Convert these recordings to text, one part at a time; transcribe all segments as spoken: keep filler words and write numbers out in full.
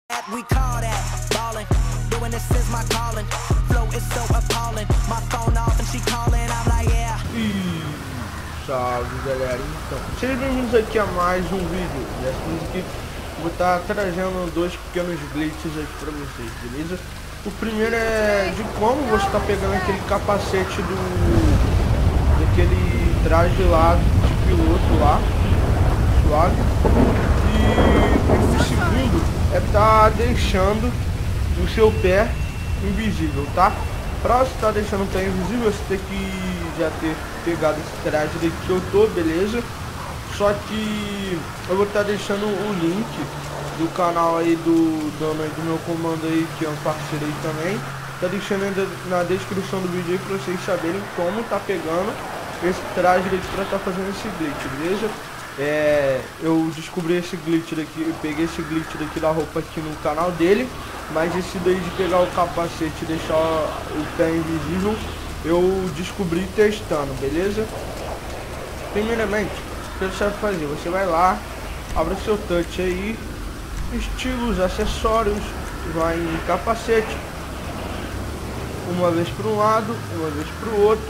We call that ballin'. Doing this is my calling. Flow is so appalling. My phone off and she calling. I'm like, yeah. E salve, galera. Então, sejam bem-vindos aqui a mais um vídeo. Dessa vez aqui vou estar trazendo dois pequenos glitches aqui pra vocês, beleza? O primeiro é de como você tá pegando aquele capacete do daquele traje lá de piloto lá, suave. E o segundo é tá deixando o seu pé invisível, tá? Pra você tá deixando o pé invisível, você tem que já ter pegado esse traje daqui que eu tô, beleza? Só que eu vou estar tá deixando o link do canal aí do dono aí do meu comando aí, que é um parceiro aí também. Tá deixando aí na descrição do vídeo aí pra vocês saberem como tá pegando esse traje daqui pra tá fazendo esse glitch, beleza? É, eu descobri esse glitch daqui, eu peguei esse glitch daqui da roupa aqui no canal dele, mas esse daí de pegar o capacete e deixar o pé invisível, eu descobri testando, beleza? Primeiramente, o que você vai fazer? Você vai lá, abre o seu touch aí, estilos, acessórios, vai em capacete, uma vez para um lado, uma vez para o outro,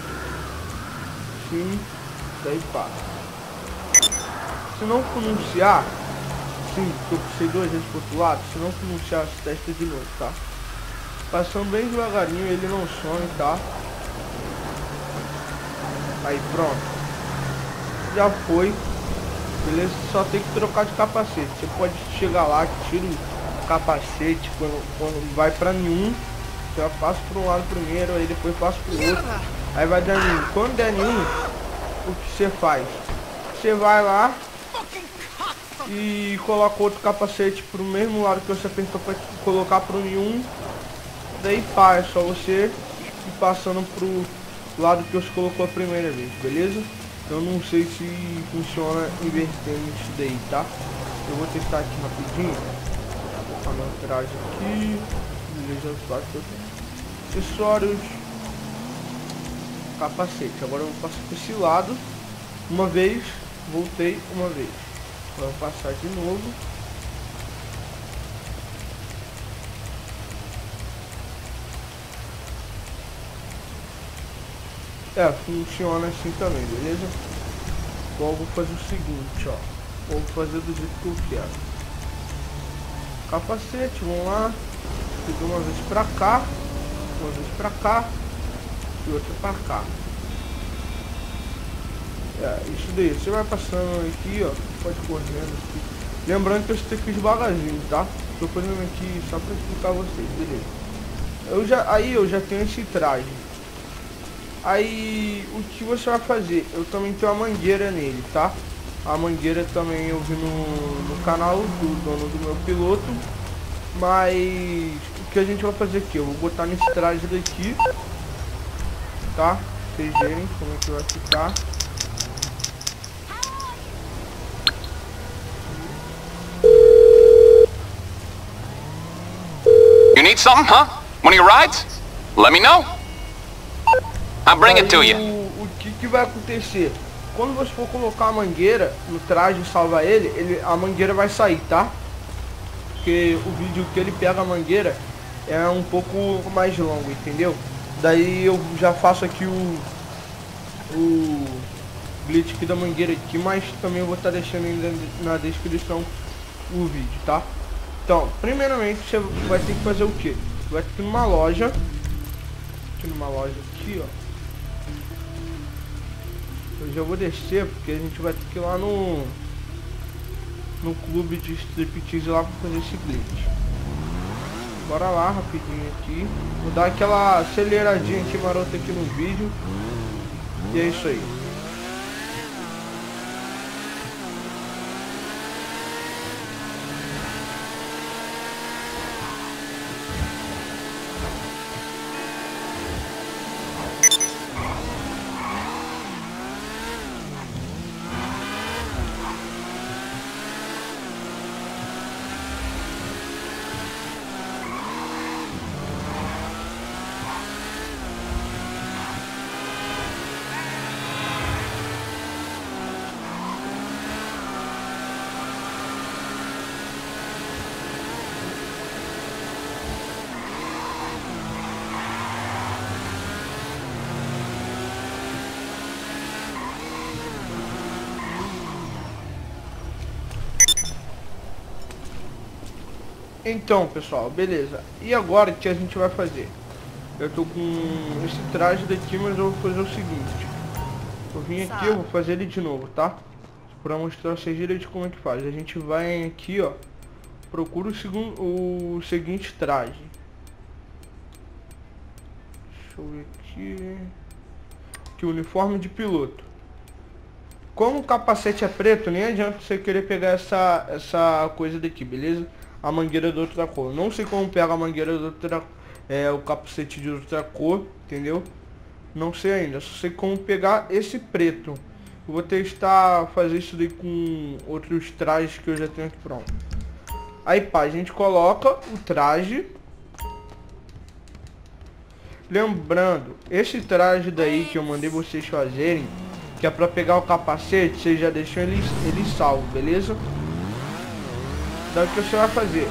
sim, daí pá. Se não pronunciar, sim, porque eu puxei duas vezes pro outro lado, se não pronunciar, se testa de novo, tá? Passando bem devagarinho, ele não some, tá? Aí, pronto. Já foi. Beleza? Só tem que trocar de capacete. Você pode chegar lá, tira o capacete quando, quando vai pra nenhum. Já passa pro um lado primeiro, aí depois passa pro outro. Aí vai dar nenhum. Quando der nenhum, o que você faz? Você vai lá e coloca outro capacete pro mesmo lado que você apertou para colocar pro nenhum. Daí pá, é só você ir passando pro lado que você colocou a primeira vez, beleza? Eu não sei se funciona invertendo isso daí, tá? Eu vou testar aqui rapidinho. Vou colocar meu traje aqui. Beleza, acessórios, capacete. Agora eu vou passar para esse lado uma vez, voltei uma vez. Vamos passar de novo. É, funciona assim também, beleza? Então eu vou fazer o seguinte, ó. Vou fazer do jeito que eu quero. Capacete, vamos lá. Fiz uma vez pra cá, uma vez pra cá e outra pra cá. É, isso daí, você vai passando aqui, ó, pode correndo aqui. Lembrando que eu tenho que ir devagarzinho, tá? Tô fazendo aqui só pra explicar a vocês, beleza? Eu já, aí eu já tenho esse traje. Aí, o que você vai fazer? Eu também tenho a mangueira nele, tá? A mangueira também eu vi no, no canal do dono do meu piloto. Mas, o que a gente vai fazer aqui? Eu vou botar nesse traje daqui, tá? Vocês verem como é que vai ficar. You need something, huh? One of your rides? Let me know. I'll bring it to you. O, o que que vai acontecer? Quando você for colocar a mangueira no traje e salvar ele, ele, a mangueira vai sair, tá? Porque o vídeo que ele pega a mangueira é um pouco mais longo, entendeu? Daí eu já faço aqui o, o glitch aqui da mangueira aqui, mas também eu vou estar deixando ainda na descrição o vídeo, tá? Então, primeiramente você vai ter que fazer o que? Vai ter que ir numa loja, aqui numa loja aqui, ó. Eu já vou descer porque a gente vai ter que ir lá no no clube de striptease lá pra fazer esse glitch. Bora lá rapidinho aqui. Vou dar aquela aceleradinha aqui marota aqui no vídeo. E é isso aí. Então, pessoal, beleza. E agora o que a gente vai fazer? Eu tô com esse traje daqui, mas eu vou fazer o seguinte. Eu vim aqui, eu vou fazer ele de novo, tá? Pra mostrar vocês direito como é que faz. A gente vai aqui, ó. Procura o, segundo, o seguinte traje. Deixa eu ver aqui. Aqui, uniforme de piloto. Como o capacete é preto, nem adianta você querer pegar essa, essa coisa daqui, beleza? A mangueira de outra cor. Não sei como pega a mangueira de outra é, o capacete de outra cor, entendeu? Não sei ainda, só sei como pegar esse preto. Eu vou testar fazer isso daí com outros trajes que eu já tenho aqui pronto. Aí pá, a gente coloca o traje. Lembrando, esse traje daí que eu mandei vocês fazerem, que é pra pegar o capacete, vocês já deixam ele, ele salvo, beleza? Daí o que você vai fazer?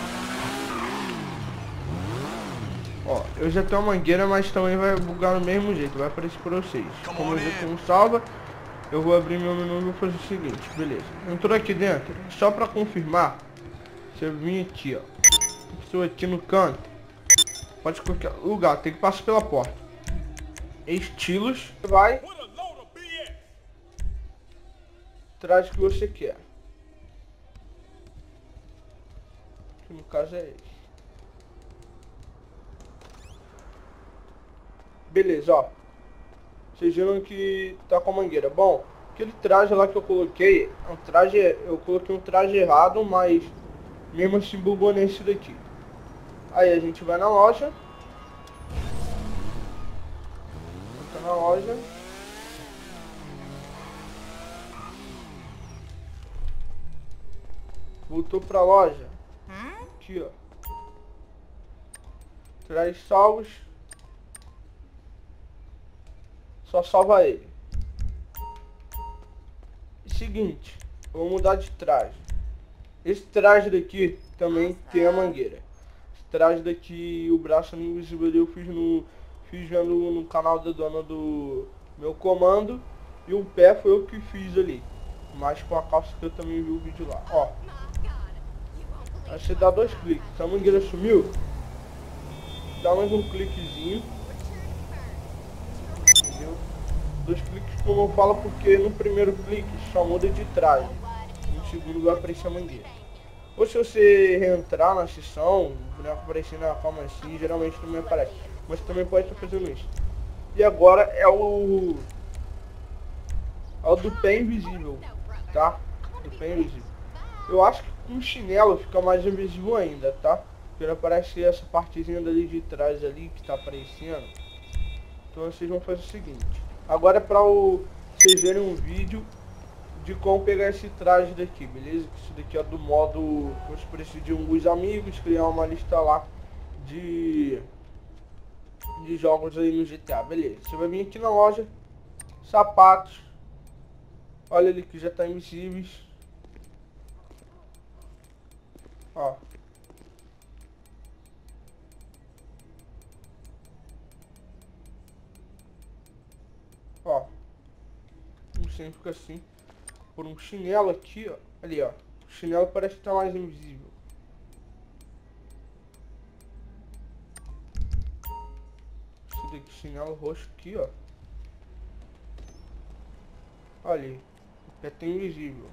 Ó, eu já tenho uma mangueira, mas também vai bugar do mesmo jeito, vai aparecer pra vocês. Como eu já tenho salva, eu vou abrir meu menu e vou fazer o seguinte, beleza. Entrou aqui dentro, só pra confirmar, você vir aqui, ó. Estou aqui no canto. Pode qualquer lugar, tem que passar pela porta. Estilos, vai. Traje que você quer. Que no caso é esse. Beleza, ó. Vocês viram que tá com a mangueira. Bom, aquele traje lá que eu coloquei, é um traje, eu coloquei um traje errado, mas mesmo assim bugou nesse daqui. Aí a gente vai na loja. Entra na loja. Voltou pra loja. Aqui, ó. Traz salvos. Só salva ele. Seguinte, vou mudar de traje. Esse traje daqui também tem a mangueira. Esse traje daqui, o braço invisível eu fiz no fiz vendo no canal da dona do meu comando, e o pé foi eu que fiz ali, mas com a calça que eu também vi o vídeo lá. Ó, aí você dá dois cliques. Se a mangueira sumiu, dá mais um cliquezinho. Entendeu? Dois cliques como eu falo, porque no primeiro clique só muda de traje, no segundo vai aparecer a mangueira. Ou se você reentrar na sessão, o boneco aparecer na calma assim, geralmente também aparece, mas também pode estar fazendo isso. E agora é o é o do pé invisível, tá? Do pé invisível. Eu acho que com chinelo fica mais invisível ainda, tá? Porque aparece essa partezinha dali de trás ali que tá aparecendo. Então vocês vão fazer o seguinte. Agora é pra o, vocês verem um vídeo de como pegar esse traje daqui, beleza? Isso daqui é do modo que você precisa de alguns amigos, criar uma lista lá de, de jogos aí no G T A, beleza? Você vai vir aqui na loja, sapatos, olha ali que já tá invisíveis. Ó. Ó. Não sei, fica assim. Por um chinelo aqui, ó. Ali, ó. O chinelo parece que tá mais invisível. Esse daqui, chinelo roxo aqui, ó. Olha ali. O pé tá invisível.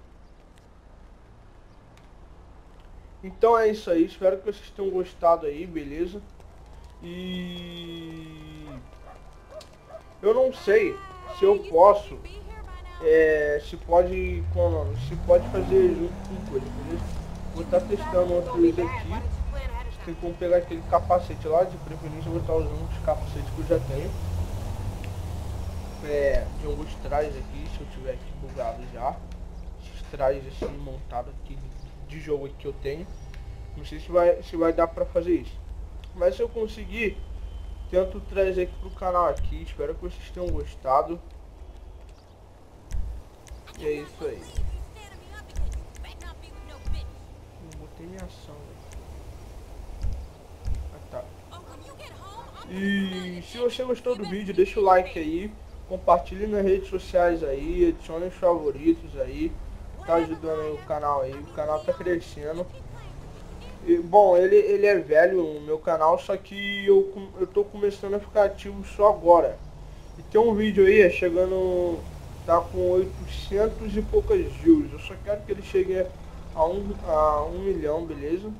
Então é isso aí. Espero que vocês tenham gostado aí, beleza? E... eu não sei se eu posso... É, se pode como, se pode fazer junto com coisa, beleza? Vou estar testando outro vídeo aqui. Tem como pegar aquele capacete lá, de preferência eu vou estar usando os capacetes que eu já tenho. É, de alguns trajes aqui, se eu tiver aqui bugado já. Esses trajes assim montados aqui de jogo aqui que eu tenho. Não sei se vai, se vai dar pra fazer isso. Mas se eu conseguir, tento trazer aqui pro canal aqui. Espero que vocês tenham gostado. E é isso aí. Eu botei minha ação. Ah, tá. E se você gostou do vídeo, deixa o like aí. Compartilhe nas redes sociais aí. Adicione os favoritos aí. Tá ajudando aí o canal aí. O canal tá crescendo. E, bom, ele, ele é velho no meu canal, só que eu, eu tô começando a ficar ativo só agora. E tem um vídeo aí, chegando, tá com oitocentos e poucas views. Eu só quero que ele chegue a um, a um milhão, beleza?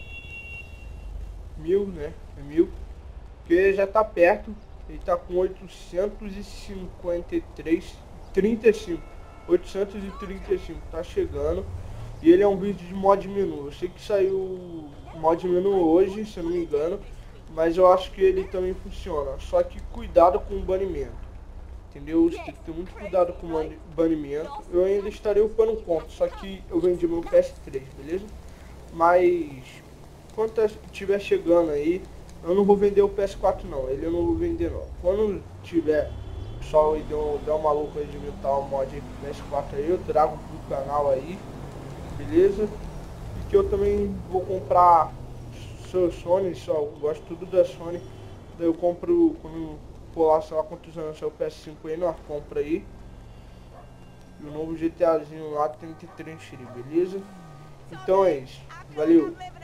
Mil, né? É mil. Porque já tá perto. Ele tá com oitocentos e cinquenta e três, trinta e cinco. oitocentos e trinta e cinco, tá chegando. E ele é um vídeo de mod menu. Eu sei que saiu mod menu hoje, se eu não me engano, mas eu acho que ele também funciona. Só que cuidado com o banimento, entendeu? Você tem que ter muito cuidado com o banimento. Eu ainda estarei upando conta, só que eu vendi meu P S três, beleza? Mas quando estiver chegando aí, eu não vou vender o P S quatro não, ele eu não vou vender não. Quando tiver pessoal e der uma louca de inventar um mod aí pro P S quatro aí, eu trago pro canal aí, beleza? E que eu também vou comprar seu Sony, só eu gosto tudo da Sony. Daí eu compro quando for lá, sei lá quantos anos é o P S cinco aí, nós compra aí. E o novo GTAzinho lá trinta e três, beleza? Então é isso, valeu!